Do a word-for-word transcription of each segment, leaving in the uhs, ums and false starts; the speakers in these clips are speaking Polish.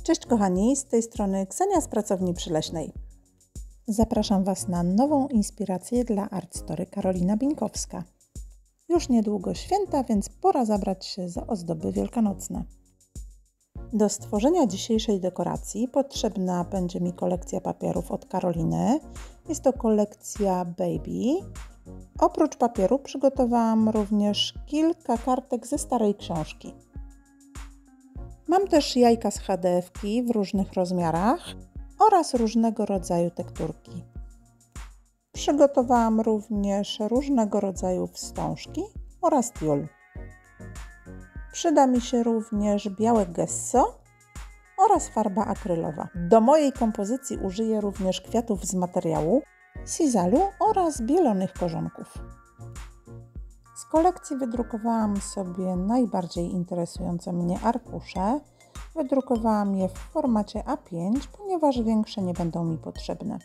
Cześć kochani, z tej strony Ksenia z Pracowni Przyleśnej. Zapraszam Was na nową inspirację dla Art Story Karolina Bińkowska. Już niedługo święta, więc pora zabrać się za ozdoby wielkanocne. Do stworzenia dzisiejszej dekoracji potrzebna będzie mi kolekcja papierów od Karoliny. Jest to kolekcja Baby. Oprócz papieru przygotowałam również kilka kartek ze starej książki. Mam też jajka z H D F-ki w różnych rozmiarach oraz różnego rodzaju tekturki. Przygotowałam również różnego rodzaju wstążki oraz tiul. Przyda mi się również białe gesso oraz farba akrylowa. Do mojej kompozycji użyję również kwiatów z materiału sizalu oraz bielonych korzonków. Z kolekcji wydrukowałam sobie najbardziej interesujące mnie arkusze. Wydrukowałam je w formacie A pięć, ponieważ większe nie będą mi potrzebne.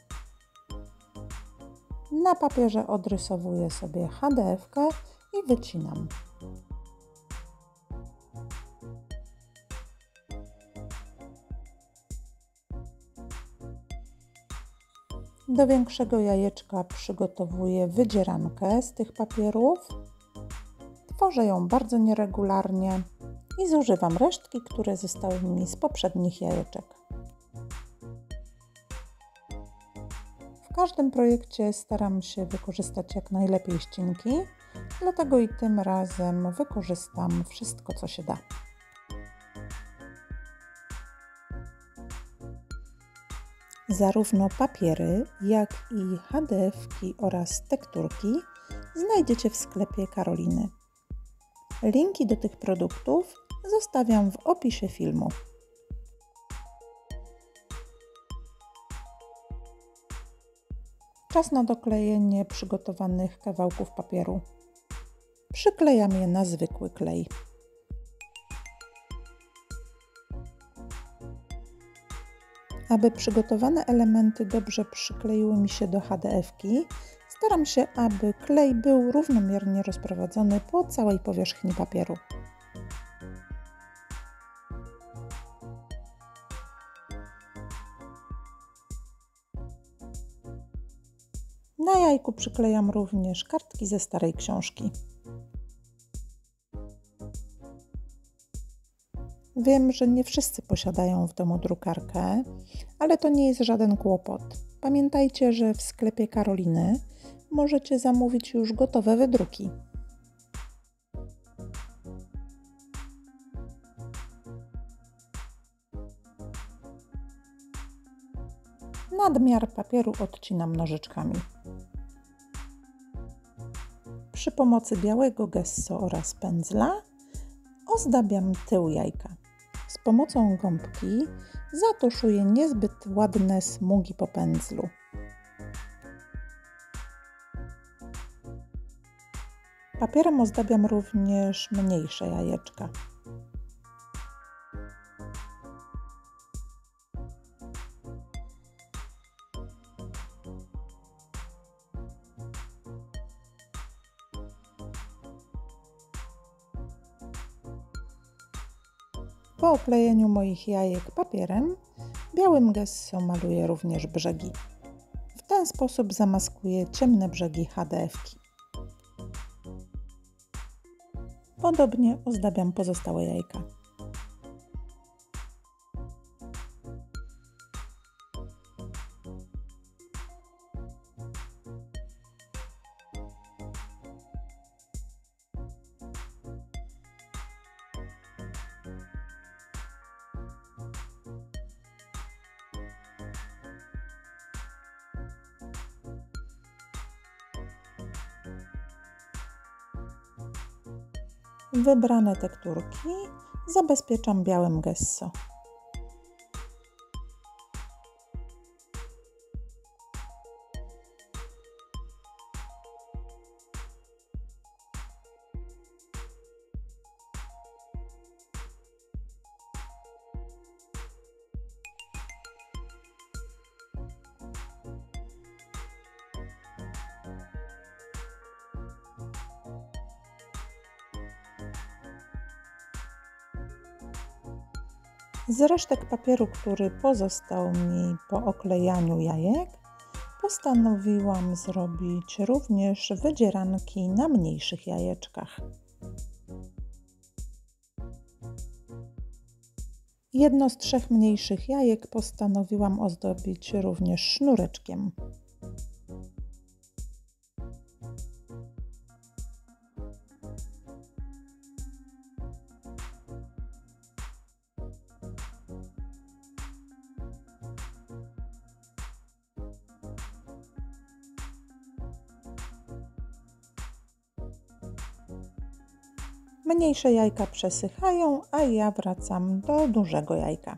Na papierze odrysowuję sobie H D F-kę i wycinam. Do większego jajeczka przygotowuję wydzierankę z tych papierów. Tworzę ją bardzo nieregularnie i zużywam resztki, które zostały mi z poprzednich jajeczek. W każdym projekcie staram się wykorzystać jak najlepiej ścinki, dlatego i tym razem wykorzystam wszystko, co się da. Zarówno papiery, jak i H D F-ki oraz tekturki znajdziecie w sklepie Karoliny. Linki do tych produktów zostawiam w opisie filmu. Czas na doklejenie przygotowanych kawałków papieru. Przyklejam je na zwykły klej. Aby przygotowane elementy dobrze przykleiły mi się do H D F-ki, staram się, aby klej był równomiernie rozprowadzony po całej powierzchni papieru. Na jajku przyklejam również kartki ze starej książki. Wiem, że nie wszyscy posiadają w domu drukarkę, ale to nie jest żaden kłopot. Pamiętajcie, że w sklepie Karoliny możecie zamówić już gotowe wydruki. Nadmiar papieru odcinam nożyczkami. Przy pomocy białego gesso oraz pędzla ozdabiam tył jajka. Z pomocą gąbki zatuszuję niezbyt ładne smugi po pędzlu. Papierem ozdabiam również mniejsze jajeczka. Po oklejeniu moich jajek papierem, białym gesso maluję również brzegi. W ten sposób zamaskuję ciemne brzegi H D F-ki. Podobnie ozdabiam pozostałe jajka. Wybrane tekturki zabezpieczam białym gesso. Z resztek papieru, który pozostał mi po oklejaniu jajek, postanowiłam zrobić również wydzieranki na mniejszych jajeczkach. Jedno z trzech mniejszych jajek postanowiłam ozdobić również sznureczkiem. Mniejsze jajka przesychają, a ja wracam do dużego jajka.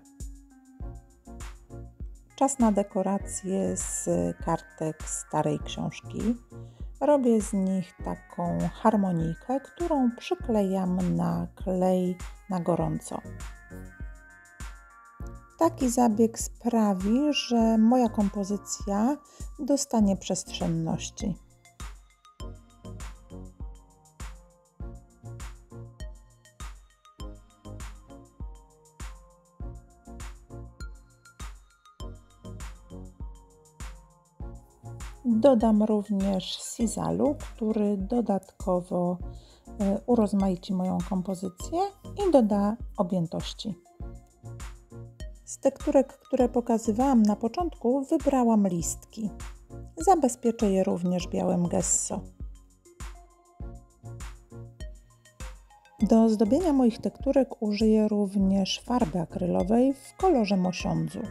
Czas na dekorację z kartek starej książki. Robię z nich taką harmonijkę, którą przyklejam na klej na gorąco. Taki zabieg sprawi, że moja kompozycja dostanie przestrzenności. Dodam również sizalu, który dodatkowo urozmaici moją kompozycję i doda objętości. Z tekturek, które pokazywałam na początku, wybrałam listki. Zabezpieczę je również białym gesso. Do zdobienia moich tekturek użyję również farby akrylowej w kolorze mosiądzu.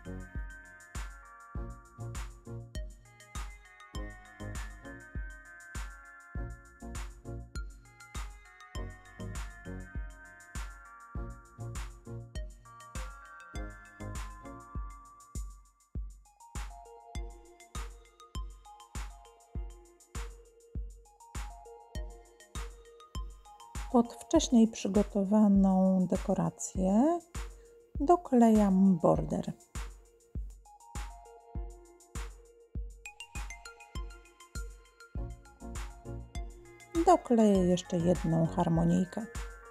Pod wcześniej przygotowaną dekorację doklejam border. Dokleję jeszcze jedną harmonijkę.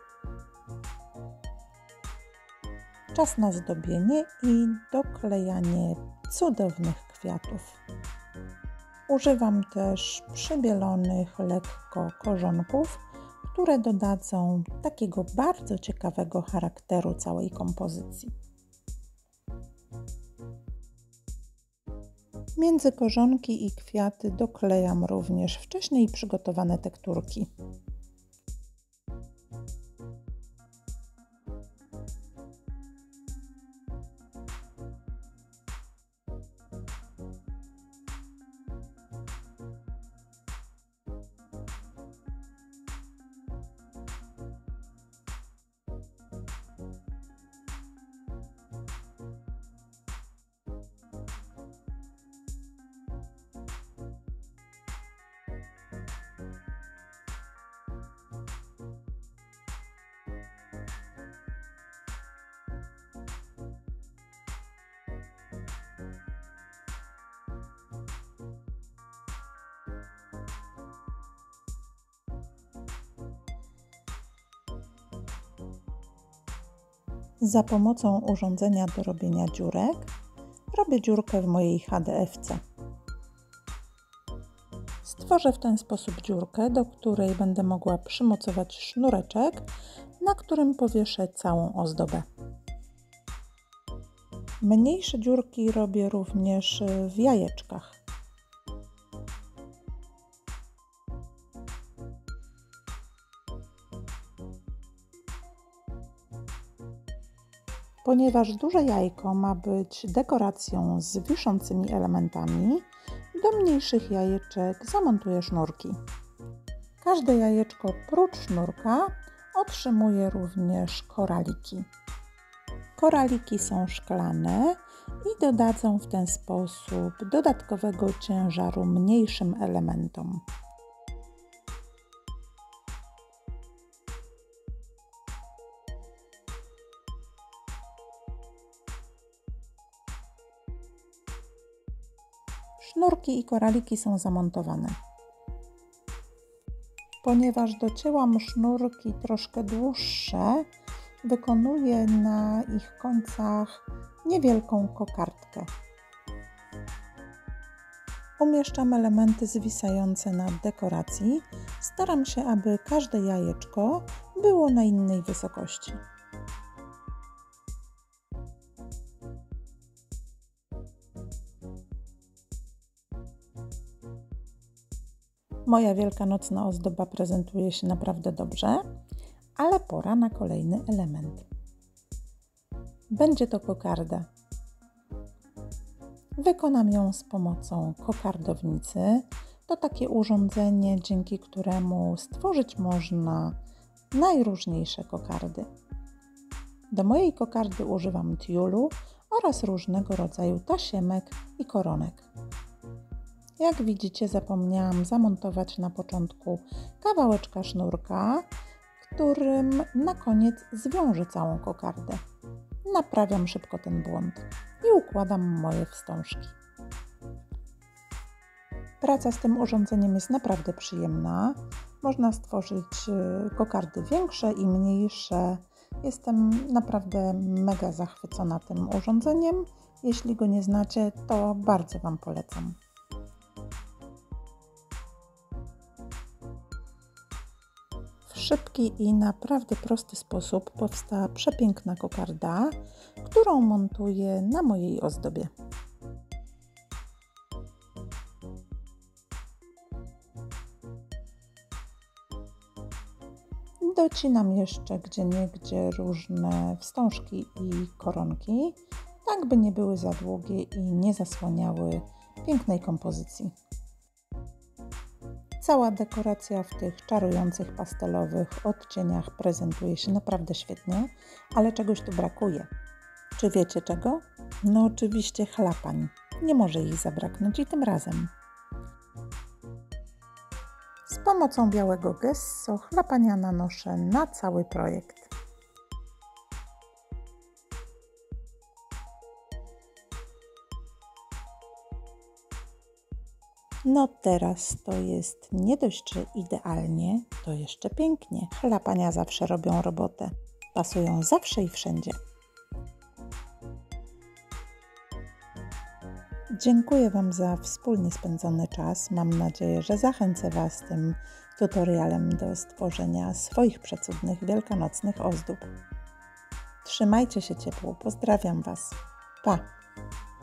Czas na zdobienie i doklejanie cudownych kwiatów. Używam też przybielonych lekko korzonków, które dodadzą takiego bardzo ciekawego charakteru całej kompozycji. Między korzonki i kwiaty doklejam również wcześniej przygotowane tekturki. Za pomocą urządzenia do robienia dziurek robię dziurkę w mojej H D F ce. Stworzę w ten sposób dziurkę, do której będę mogła przymocować sznureczek, na którym powieszę całą ozdobę. Mniejsze dziurki robię również w jajeczkach. Ponieważ duże jajko ma być dekoracją z wiszącymi elementami, do mniejszych jajeczek zamontuję sznurki. Każde jajeczko prócz sznurka otrzymuje również koraliki. Koraliki są szklane i dodadzą w ten sposób dodatkowego ciężaru mniejszym elementom. Sznurki i koraliki są zamontowane. Ponieważ docięłam sznurki troszkę dłuższe, wykonuję na ich końcach niewielką kokardkę. Umieszczam elementy zwisające na dekoracji. Staram się, aby każde jajeczko było na innej wysokości. Moja wielkanocna ozdoba prezentuje się naprawdę dobrze, ale pora na kolejny element. Będzie to kokarda. Wykonam ją z pomocą kokardownicy. To takie urządzenie, dzięki któremu stworzyć można najróżniejsze kokardy. Do mojej kokardy używam tiulu oraz różnego rodzaju tasiemek i koronek. Jak widzicie, zapomniałam zamontować na początku kawałeczka sznurka, którym na koniec zwiążę całą kokardę. Naprawiam szybko ten błąd i układam moje wstążki. Praca z tym urządzeniem jest naprawdę przyjemna. Można stworzyć kokardy większe i mniejsze. Jestem naprawdę mega zachwycona tym urządzeniem. Jeśli go nie znacie, to bardzo Wam polecam. W szybki i naprawdę prosty sposób powstała przepiękna kokarda, którą montuję na mojej ozdobie. Docinam jeszcze gdzieniegdzie różne wstążki i koronki, tak by nie były za długie i nie zasłaniały pięknej kompozycji. Cała dekoracja w tych czarujących pastelowych odcieniach prezentuje się naprawdę świetnie, ale czegoś tu brakuje. Czy wiecie czego? No oczywiście chlapań. Nie może ich zabraknąć i tym razem. Z pomocą białego gesso chlapania nanoszę na cały projekt. No teraz to jest nie dość, że idealnie, to jeszcze pięknie. Chlapania zawsze robią robotę. Pasują zawsze i wszędzie. Dziękuję Wam za wspólnie spędzony czas. Mam nadzieję, że zachęcę Was tym tutorialem do stworzenia swoich przecudnych wielkanocnych ozdób. Trzymajcie się ciepło. Pozdrawiam Was. Pa!